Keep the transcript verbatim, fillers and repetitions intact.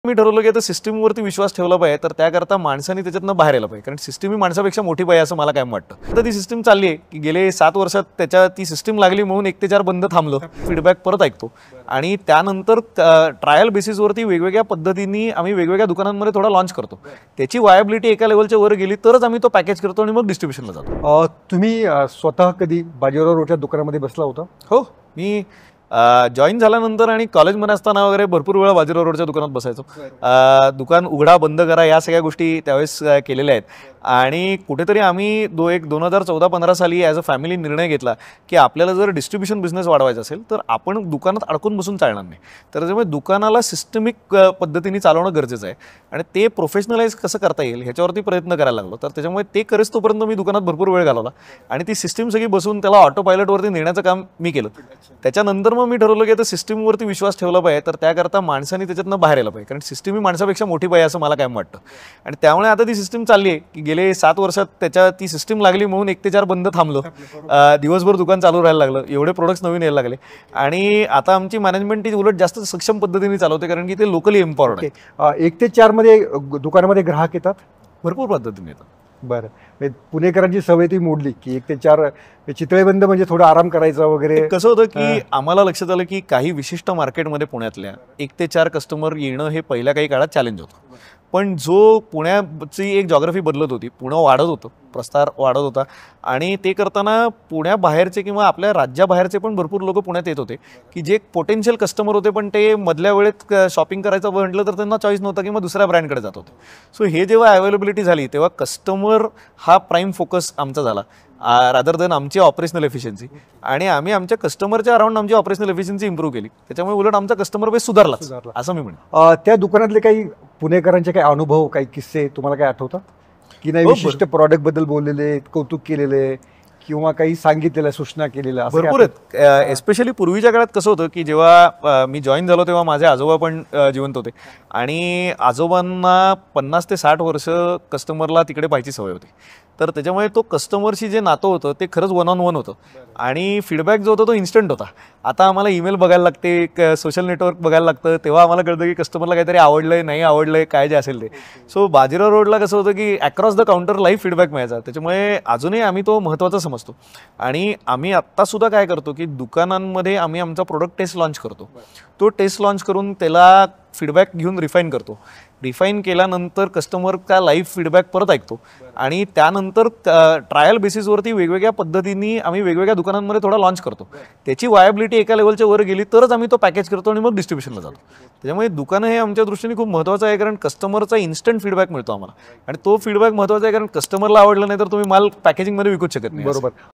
मी ठरवलं की आता सिस्टीमवरती विश्वास ठेवला पाहिजे, तर त्याकरता माणसाने त्याच्यातनं बाहेर यायला पाहिजे, कारण सिस्टीम ही माणसापेक्षा मोठी पाहिजे असं मला काय वाटतं. आता ती सिस्टीम चालली आहे की गेले सात वर्षात त्याच्या ती सिस्टीम लागली म्हणून एक ते चार बंद थांबलं, फीडबॅक परत ऐकतो आणि त्यानंतर ट्रायल बेसिसवरती वेगवेगळ्या पद्धतीने आम्ही वेगवेगळ्या दुकानांमध्ये थोडा लॉन्च करतो. त्याची वायबिलिटी एका लेवलच्या वर गेली तरच आम्ही तो पॅकेज करतो आणि मग डिस्ट्रीब्युशनला जातो. तुम्ही स्वतः कधी बाजीराव रोडच्या दुकानामध्ये बसला होता? हो, मी जॉईन झाल्यानंतर आणि कॉलेजमध्ये असताना वगैरे भरपूर वेळा बाजीराव रोडच्या दुकानात बसायचो. दुकान उघडा बंद करा या सगळ्या गोष्टी त्यावेळेस केलेल्या आहेत आणि कुठेतरी आम्ही दो एक दोन हजार चौदा पंधरा साली ॲज अ फॅमिली निर्णय घेतला की आपल्याला जर डिस्ट्रीब्युशन बिझनेस वाढवायचा असेल तर आपण दुकानात अडकून बसून चालणार नाही. तर त्याच्यामुळे दुकानाला सिस्टमिक पद्धतीने चालवणं गरजेचं आहे आणि ते प्रोफेशनलाइज कसं करता येईल ह्याच्यावरती प्रयत्न करायला लागलो. तर त्याच्यामुळे ते करेच तोपर्यंत मी दुकानात भरपूर वेळ घालवला आणि ती सिस्टीम सगळी बसून त्याला ऑटो पायलटवरती नेण्याचं काम मी केलं. त्याच्यानंतर मग मी ठरवलं की आता सिस्टीमवरती विश्वास ठेवला पाहिजे, तर त्याकरता माणसाने त्याच्यातनं बाहेर यायला पाहिजे, कारण सिस्टीम ही माणसापेक्षा मोठी पाहिजे असं मला काय वाटतं. आणि त्यामुळे आता ती सिस्टीम चालली आहे की गेले सात वर्षात त्याच्या ती सिस्टीम लागली म्हणून एक ते चार बंद थांबलं, दिवसभर दुकान चालू राहायला लागलं, एवढे प्रोडक्ट्स नवीन यायला लागले आणि आता आमची मॅनेजमेंट ती उलट जास्त सक्षम पद्धतीने चालवते कारण की ते लोकली एम्पॉवर्ड आहे. एक ते चार मध्ये दुकानामध्ये ग्राहक येतात, भरपूर पद्धतीने येतात. बरं, पुणेकरांची सवय ती मोडली की एक ते चार चितळे बंद म्हणजे थोडा आराम करायचा वगैरे. कसं होतं की आम्हाला लक्षात आलं की काही विशिष्ट मार्केटमध्ये पुण्यातल्या एक ते चार कस्टमर येणं हे पहिल्या काही काळात चॅलेंज होतं, पण जो पुण्याची एक जॉग्राफी बदलत होती, पुणे वाढत होतं, प्रस्तार वाढत होता आणि ते करताना पुण्याबाहेरचे किंवा आपल्या राज्याबाहेरचे पण भरपूर लोक पुण्यात येत होते की जे पोटेन्शियल कस्टमर होते, पण ते मधल्या वेळेत शॉपिंग करायचं म्हटलं तर त्यांना चॉईस नव्हता किंवा दुसऱ्या ब्रँडकडे जात होते. सो हे जेव्हा अवेलेबिलिटी झाली तेव्हा कस्टमर हा प्राईम फोकस आमचा झाला रादर दॅन आमची ऑपरेशनल एफिशियन्सी, आणि आम्ही आमच्या कस्टमरच्या अराउंड आमची ऑपरेशनल एफिशियन्सी इम्प्रूव्ह केली. त्याच्यामुळे उलट आमचा कस्टमर बेस सुधारला असं मी म्हणेन. त्या दुकानातले काही पुणेकरांचे काही अनुभव, काही किस्से तुम्हाला काय आठवतात की नाही, विशिष्ट प्रॉडक्ट बद्दल बोललेले, कौतुक केलेले किंवा काही सांगितलेल्या सूचना केलेल्या? भरपूर आहेत. एस्पेशली पूर्वीच्या काळात कसं होतं की जेव्हा मी जॉईन झालो तेव्हा माझे आजोबा पण जिवंत होते आणि आजोबांना पन्नास ते साठ वर्ष कस्टमरला तिकडे पाहायची सवय होती. तर त्याच्यामुळे तो कस्टमरशी जे नातं होतं ते खरंच वन ऑन वन होतं आणि फीडबॅक जो होता तो इन्स्टंट होता. आता आम्हाला ईमेल बघायला लागते, सोशल नेटवर्क बघायला लागतं, तेव्हा आम्हाला कळतं की कस्टमरला काहीतरी आवडलंय नाही आवडलंय काय जे असेल ते. सो बाजीराव रोडला कसं होतं की across the counter live feedback मिळायचा. त्याच्यामुळे अजूनही आम्ही तो महत्त्वाचा समजतो आणि आम्ही आत्तासुद्धा काय करतो की दुकानांमध्ये आम्ही आमचा प्रोडक्ट टेस्ट लॉन्च करतो. तो टेस्ट लॉन्च करून त्याला फीडबॅक घेऊन रिफाईन करतो. रिफाईन केल्यानंतर कस्टमरचा लाईव्ह फीडबॅक परत ऐकतो आणि त्यानंतर ट्रायल बेसिसवरती वेगवेगळ्या पद्धतीने आम्ही वेगवेगळ्या दुकानांमध्ये थोडा लॉन्च करतो. त्याची वायबिलिटी एका लेवलच्या वर गेली तरच आम्ही तो पॅकेज करतो आणि मग डिस्ट्रीब्युशनला जातो. त्याच्यामुळे दुकानं हे आमच्या दृष्टीने खूप महत्त्वाचं आहे, कारण कस्टमरचा इन्स्टंट फीडबॅक मिळतो आम्हाला आणि तो फीडबॅक महत्त्वाचा आहे, कारण कस्टमरला आवडलं नाही तर तुम्ही माल पॅकेजिंगमध्ये विकूच शकत नाही. बरोबर.